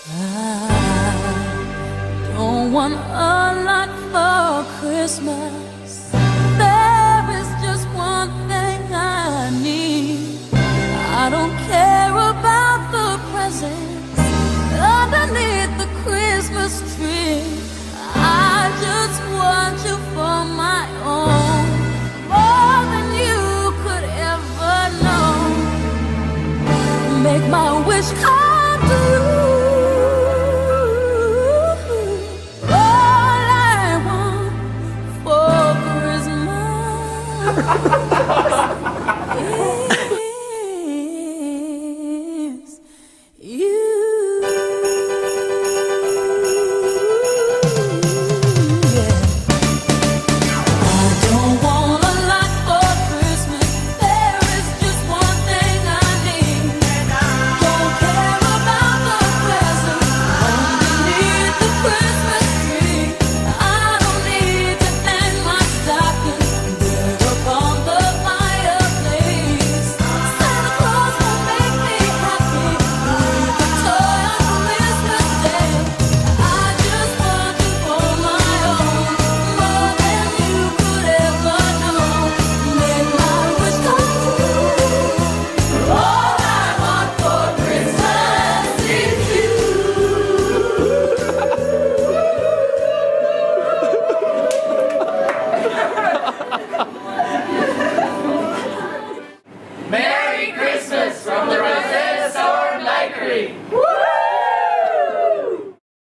I don't want a lot for Christmas. There is just one thing I need. I don't care about the presents underneath the Christmas tree. I just want you for my own, more than you could ever know. Make my wish come